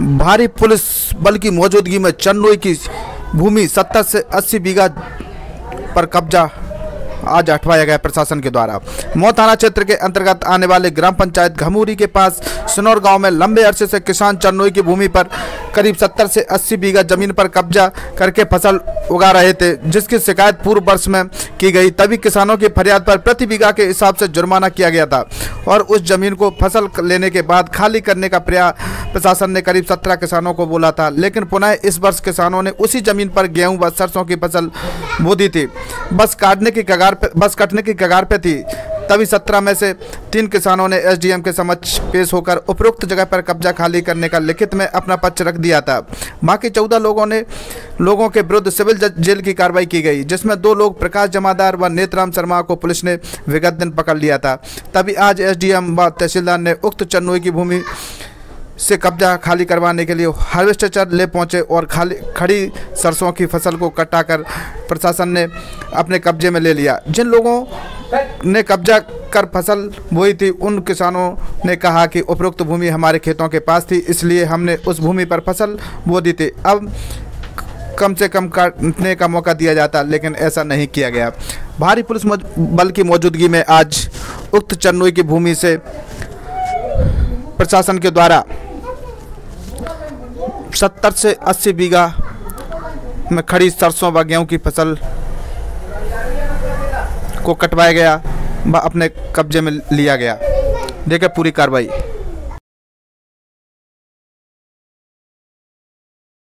भारी पुलिस बल की मौजूदगी में चन्नोई की भूमि 70 से 80 बीघा पर कब्जा आज हटवाया गया प्रशासन के द्वारा। मऊ थाना क्षेत्र के अंतर्गत आने वाले ग्राम पंचायत घमूरी के पास सनौर गांव में लंबे अरसे से किसान चन्नोई की भूमि पर करीब 70 से 80 बीघा जमीन पर कब्जा करके फसल उगा रहे थे, जिसकी शिकायत पूर्व वर्ष में की गई। तभी किसानों की फरियाद पर प्रति बीघा के हिसाब से जुर्माना किया गया था और उस जमीन को फसल लेने के बाद खाली करने का प्रयास प्रशासन ने करीब 17 किसानों को बोला था, लेकिन पुनः इस वर्ष किसानों ने उसी जमीन पर गेहूं व सरसों की फसल बो दी थी। बस कटने की कगार पे थी। तभी 17 में से 3 किसानों ने एसडीएम के समक्ष पेश होकर उपरोक्त जगह पर कब्जा खाली करने का लिखित में अपना पक्ष रख दिया था। बाकी 14 लोगों के विरुद्ध सिविल जेल की कार्रवाई की गई, जिसमें 2 लोग प्रकाश जमादार व नेतराम शर्मा को पुलिस ने विगत दिन पकड़ लिया था। तभी आज एसडीएम व तहसीलदार ने उक्त चन्नोई की भूमि से कब्जा खाली करवाने के लिए हार्वेस्टर ले पहुंचे और खड़ी सरसों की फसल को कटाकर प्रशासन ने अपने कब्जे में ले लिया। जिन लोगों ने कब्जा कर फसल बोई थी उन किसानों ने कहा कि उपरोक्त भूमि हमारे खेतों के पास थी, इसलिए हमने उस भूमि पर फसल बो दी थी। अब कम से कम काटने का मौका दिया जाता, लेकिन ऐसा नहीं किया गया। भारी पुलिस बल की मौजूदगी में आज उक्त चन्नोई की भूमि से प्रशासन के द्वारा 70 से 80 बीघा में खड़ी सरसों व गेहूं की फसल को कटवाया गया व अपने कब्जे में लिया गया। देखिए पूरी कार्रवाई।